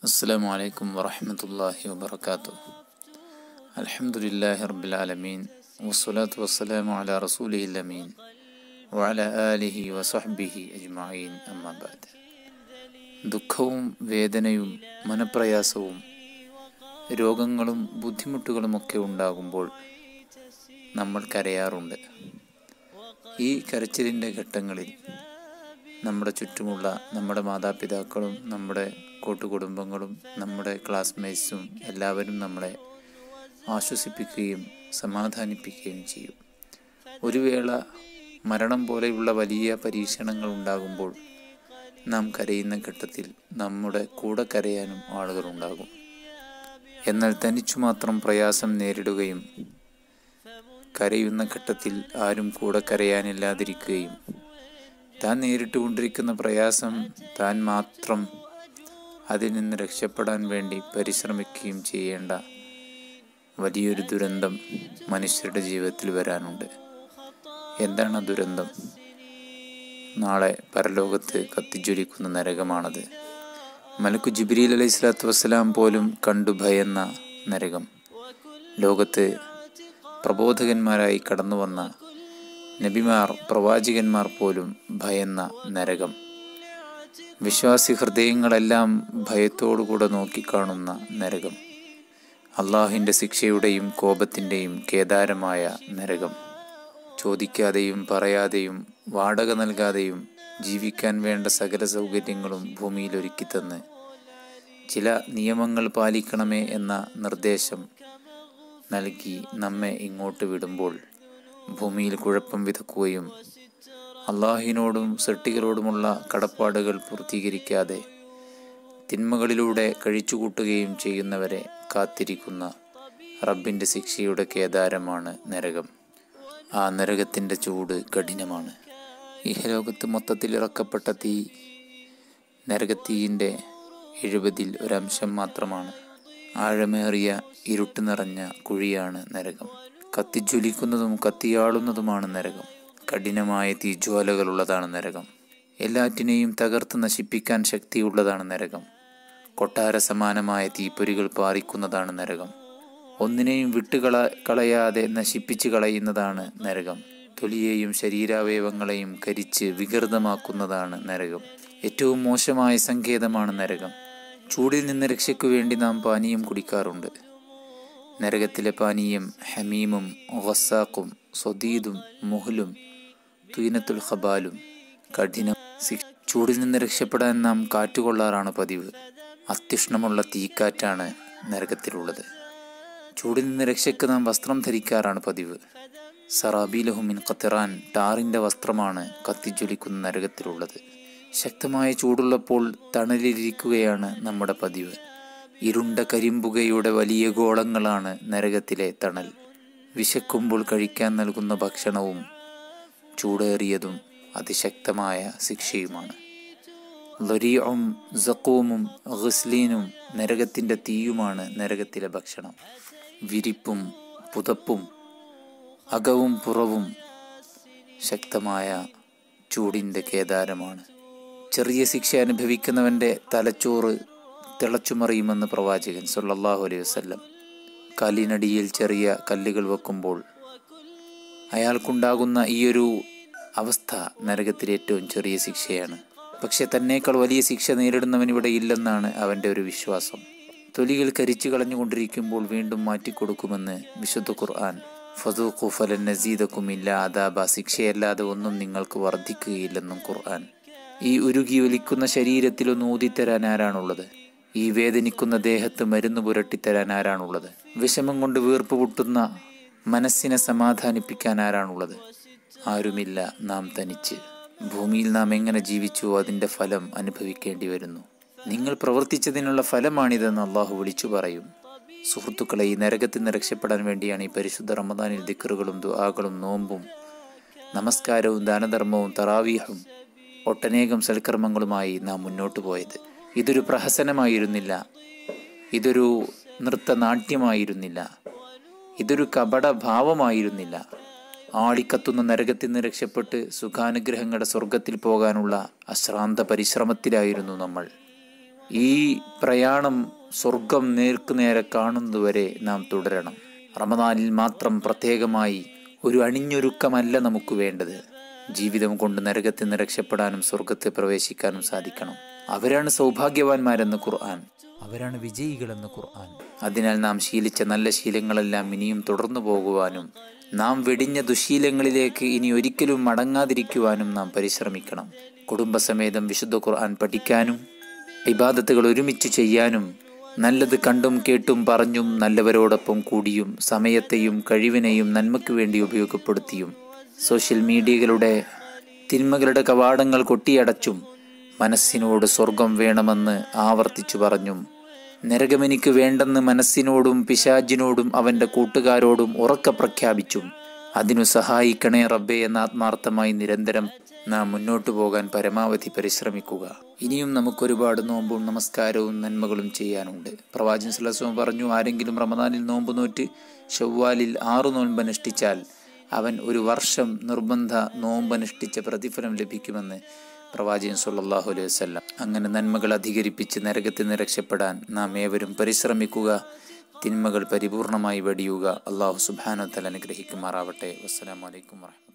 السلام عليكم ورحمة الله وبركاته. الحمد لله رب العالمين والصلاة والسلام على رسوله الأمين وعلى آله وصحبه أجمعين أما بعد. ദുഃഖവും വേദനയും മനപ്രയാസവും രോഗങ്ങളും ബുദ്ധിമുട്ടുകളുമൊക്കെ ഉണ്ടാകുമ്പോൾ നമ്മൾ കരയാറുണ്ട്. ഈ കരച്ചിലിൻ്റെ ഘട്ടങ്ങളിൽ നമ്മുടെ ചുറ്റുമുള്ള നമ്മുടെ മാതാപിതാക്കളും നമ്മുടെ കൂട്ടുകുടുംബങ്ങളും നമ്മുടെ ക്ലാസ്മേറ്റ്സും എല്ലാവരും നമ്മളെ ആശ്വസിപ്പിക്കുകയും സമാധാനിപ്പിക്കുകയും ചെയ്യും. ഒരു വേള മരണം പോലെയുള്ള വലിയ പരീക്ഷണങ്ങൾ ഉണ്ടാകുമ്പോൾ നാം കരയുന്ന ഘട്ടത്തിൽ നമ്മുടെ കൂടെ കരയാനും ആളുകളുണ്ടാകും. എന്നാൽ തനിച്ചു മാത്രം പ്രയാസം നേരിടുകയും കരയുന്ന ഘട്ടത്തിൽ ആരും കൂടെ കരയാനില്ലാതിരിക്കുകയും താൻ നേരിട്ടുകൊണ്ടിരിക്കുന്ന പ്രയാസം താൻ മാത്രം അതിൽ നിന്ന് രക്ഷപ്പെടാൻ വേണ്ടി പരിശ്രമിക്കുകയും ചെയ്യേണ്ട വലിയൊരു ദുരന്തം മനുഷ്യരുടെ ജീവിതത്തിൽ വരാനുണ്ട്. എന്താണ് ആ ദുരന്തം? നാളെ പരലോകത്ത് കത്തിജ്വലിക്കുന്ന നരകമാണത്. മലക്കു ജിബ്രീൽ അലൈഹി സ്വലാത്തു വസ്സലാം പോലും കണ്ടു ഭയന്ന നരകം. ലോകത്ത് പ്രബോധകന്മാരായി കടന്നു വന്ന നബിമാർ, പ്രവാചകന്മാർ പോലും ഭയന്ന നരകം. വിശ്വാസി ഹൃദയങ്ങളെല്ലാം ഭയത്തോടുകൂടെ നോക്കിക്കാണുന്ന നരകം. അള്ളാഹുവിൻ്റെ ശിക്ഷയുടെയും കോപത്തിൻ്റെയും കേദാരമായ നരകം. ചോദിക്കാതെയും പറയാതെയും വാടക നൽകാതെയും ജീവിക്കാൻ വേണ്ട സകല സൗകര്യങ്ങളും ഭൂമിയിൽ ഒരുക്കിത്തന്ന് ചില നിയമങ്ങൾ പാലിക്കണമേ എന്ന നിർദ്ദേശം നൽകി നമ്മെ ഇങ്ങോട്ട് വിടുമ്പോൾ ഭൂമിയിൽ കുഴപ്പം വിതക്കുകയും അള്ളാഹുവിനോടും സൃഷ്ടികളോടുമുള്ള കടപ്പാടുകൾ പൂർത്തീകരിക്കാതെ തിന്മകളിലൂടെ കഴിച്ചുകൂട്ടുകയും ചെയ്യുന്നവരെ കാത്തിരിക്കുന്ന റബ്ബിൻ്റെ ശിക്ഷയുടെ കേദാരമാണ് നരകം. ആ നരകത്തിൻ്റെ ചൂട് കഠിനമാണ്. ഇഹലോകത്ത് മൊത്തത്തിൽ ഇറക്കപ്പെട്ട തീ നരകത്തീയിൻ്റെ 70-ൽ ഒരംശം മാത്രമാണ്. ആഴമേറിയ ഇരുട്ട് നിറഞ്ഞ കുഴിയാണ് നരകം. കത്തിജ്വലിക്കുന്നതും കത്തിയാളുന്നതുമാണ് നരകം. കഠിനമായ തീജ്വാലകളുള്ളതാണ് നരകം. എല്ലാറ്റിനെയും തകർത്ത് നശിപ്പിക്കാൻ ശക്തിയുള്ളതാണ് നരകം. കൊട്ടാര സമാനമായ തീപ്പൊരികൾ പാറിക്കുന്നതാണ് നരകം. ഒന്നിനെയും കളയാതെ നശിപ്പിച്ച് കളയുന്നതാണ് നരകം. തൊലിയെയും ശരീരാവയവങ്ങളെയും കരിച്ച് വികൃതമാക്കുന്നതാണ് നരകം. ഏറ്റവും മോശമായ സങ്കേതമാണ് നരകം. ചൂടിൽ നിന്ന് രക്ഷയ്ക്കു വേണ്ടി നാം പാനീയം കുടിക്കാറുണ്ട്. നരകത്തിലെ പാനീയം ഹമീമും ഗസ്സാഖും സ്വദീദും മുഹ്ലും തുയിനത്തുൽ ഖബാലും. കഠിനം. ചൂടിൽ നിന്ന് രക്ഷപ്പെടാൻ നാം കാറ്റുകൊള്ളാറാണ് പതിവ്. അത്യുഷ്ണമുള്ള തീക്കാറ്റാണ് നരകത്തിലുള്ളത്. ചൂടിൽ നിന്ന് രക്ഷയ്ക്ക് നാം വസ്ത്രം ധരിക്കാറാണ് പതിവ്. സറാബീലഹു മിൻ ഖത്റാൻ, ടാറിൻ്റെ വസ്ത്രമാണ് കത്തിജ്വലിക്കുന്ന നരകത്തിലുള്ളത്. ശക്തമായ ചൂടുള്ളപ്പോൾ തണലിലിരിക്കുകയാണ് നമ്മുടെ പതിവ്. ഇരുണ്ട കരിമ്പുകയുടെ വലിയ ഗോളങ്ങളാണ് നരകത്തിലെ തണൽ. വിശക്കുമ്പോൾ കഴിക്കാൻ നൽകുന്ന ഭക്ഷണവും ചൂടേറിയതും അതിശക്തമായ ശിക്ഷയുമാണ്. ലൊരീഉം സഖൂമും ഗസ്ലീനും നരകത്തിൻ്റെ തീയുമാണ് നരകത്തിലെ ഭക്ഷണം. വിരിപ്പും പുതപ്പും അകവും പുറവും ശക്തമായ ചൂടിൻ്റെ കേദാരമാണ്. ചെറിയ ശിക്ഷ അനുഭവിക്കുന്നവൻ്റെ തലച്ചോറ് തിളച്ചുമറിയുമെന്ന് പ്രവാചകൻ സല്ലല്ലാഹു അലൈഹി വസല്ലം. കാലിനടിയിൽ ചെറിയ കല്ലുകൾ വെക്കുമ്പോൾ അയാൾക്കുണ്ടാകുന്ന ഈയൊരു അവസ്ഥ നരകത്തിലെ ഏറ്റവും ചെറിയ ശിക്ഷയാണ്. പക്ഷെ തന്നേക്കാൾ വലിയ ശിക്ഷ നേരിടുന്നവൻ ഇവിടെ ഇല്ലെന്നാണ് അവൻ്റെ ഒരു വിശ്വാസം. തൊലികൾ കരിച്ചു കളഞ്ഞുകൊണ്ടിരിക്കുമ്പോൾ വീണ്ടും മാറ്റിക്കൊടുക്കുമെന്ന് വിശുദ്ധ ഖുർആൻ. ഫദൂഖു ഫലൻ നസീദകും ഇല്ലാ അദാബ, ശിക്ഷയല്ലാതെ ഒന്നും നിങ്ങൾക്ക് വർദ്ധിക്കുകയില്ലെന്നും ഖുർആൻ. ഈ ഉരുകി ഒലിക്കുന്ന ശരീരത്തിലൊന്ന് ഊതിത്തരാൻ ആരാണുള്ളത്? ഈ വേദനിക്കുന്ന ദേഹത്ത് മരുന്ന് പുരട്ടിത്തരാൻ ആരാണുള്ളത്? വിഷമം കൊണ്ട് വീർപ്പ് പൊട്ടുന്ന മനസ്സിനെ സമാധാനിപ്പിക്കാൻ ആരാണുള്ളത്? ആരുമില്ല. നാം തനിച്ച്. ഭൂമിയിൽ നാം എങ്ങനെ ജീവിച്ചുവോ അതിൻ്റെ ഫലം അനുഭവിക്കേണ്ടി വരുന്നു. നിങ്ങൾ പ്രവർത്തിച്ചതിനുള്ള ഫലമാണിതെന്ന് അള്ളാഹു വിളിച്ചു പറയും. സുഹൃത്തുക്കളെ, ഈ നരകത്തിൽ നിന്ന് രക്ഷപ്പെടാൻ വേണ്ടിയാണ് ഈ പരിശുദ്ധ റമദാനിൽ ദിക്റുകളും ദുആകളും നോമ്പും നമസ്കാരവും ദാനധർമ്മവും തറാവീഹും ഒട്ടനേകം സൽക്കർമ്മങ്ങളുമായി നാം മുന്നോട്ട് പോയത്. ഇതൊരു പ്രഹസനമായിരുന്നില്ല. ഇതൊരു നൃത്തനാട്യമായിരുന്നില്ല. ഇതൊരു കപടഭാവമായിരുന്നില്ല. ആളിക്കത്തുന്ന നരകത്തിൽ നിന്ന് രക്ഷപ്പെട്ട് സുഖാനുഗ്രഹങ്ങളുടെ സ്വർഗത്തിൽ പോകാനുള്ള അശ്രാന്ത പരിശ്രമത്തിലായിരുന്നു നമ്മൾ. ഈ പ്രയാണം സ്വർഗം നേർക്കുനേരെ കാണുന്നതുവരെ നാം തുടരണം. റമദാനിൽ മാത്രം പ്രത്യേകമായി ഒരു അണിഞ്ഞൊരുക്കമല്ല നമുക്ക് വേണ്ടത്. ജീവിതം കൊണ്ട് നരകത്തിൽ നിന്ന് രക്ഷപ്പെടാനും സ്വർഗത്തെ പ്രവേശിക്കാനും സാധിക്കണം. അവരാണ് സൗഭാഗ്യവാന്മാരെന്ന് ഖുർആൻ, അവരാണ് വിജയികളെന്ന് ഖുർആൻ. അതിനാൽ നാം ശീലിച്ച നല്ല ശീലങ്ങളെല്ലാം ഇനിയും തുടർന്നു പോകുവാനും നാം വെടിഞ്ഞ ദുശീലങ്ങളിലേക്ക് ഇനി ഒരിക്കലും മടങ്ങാതിരിക്കുവാനും നാം പരിശ്രമിക്കണം. കുടുംബസമേതം വിശുദ്ധ ഖുർആൻ പഠിക്കാനും ഇബാദത്തുകൾ ഒരുമിച്ച് ചെയ്യാനും നല്ലത് കണ്ടും കേട്ടും പറഞ്ഞും നല്ലവരോടൊപ്പം കൂടിയും സമയത്തെയും കഴിവിനെയും നന്മയ്ക്ക് വേണ്ടി ഉപയോഗപ്പെടുത്തിയും സോഷ്യൽ മീഡിയകളുടെ തിന്മകളുടെ കവാടങ്ങൾ കൊട്ടിയടച്ചും മനസ്സിനോട് സ്വർഗം വേണമെന്ന് ആവർത്തിച്ചു പറഞ്ഞും നരകമെനിക്ക് വേണ്ടെന്ന് മനസ്സിനോടും പിശാചിനോടും അവൻ്റെ കൂട്ടുകാരോടും ഉറക്കെ പ്രഖ്യാപിച്ചും അതിനു സഹായിക്കണേ റബ്ബേ എന്ന ആത്മാർത്ഥമായി നിരന്തരം നാം മുന്നോട്ടു പോകാൻ പരമാവധി പരിശ്രമിക്കുക. ഇനിയും നമുക്കൊരുപാട് നോമ്പും നമസ്കാരവും നന്മകളും ചെയ്യാനുണ്ട്. പ്രവാചകൻ സ്വല്ലല്ലാഹു അലൈഹി വസല്ലം പറഞ്ഞു, ആരെങ്കിലും റമദാനിൽ നോമ്പ് നോറ്റ് ഷവ്വാലിൽ 6 നോമ്പനുഷ്ഠിച്ചാൽ അവൻ ഒരു വർഷം നിർബന്ധ നോമ്പനുഷ്ഠിച്ച പ്രതിഫലം ലഭിക്കുമെന്ന് പ്രവാചകൻ സ്വല്ലല്ലാഹു അലൈഹി വസല്ലം. അങ്ങനെ നന്മകൾ അധികരിപ്പിച്ച് നരകത്തിൽ നിന്ന് രക്ഷപ്പെടാൻ നാം ഏവരും പരിശ്രമിക്കുക. തിന്മകൾ പരിപൂർണമായി വെടിയുക. അല്ലാഹു സുബ്ഹാനഹു വ തആല അനുഗ്രഹിക്കുമാറാവട്ടെ. വസ്സലാമു അലൈക്കും വറഹ്മത്തുള്ളാഹി.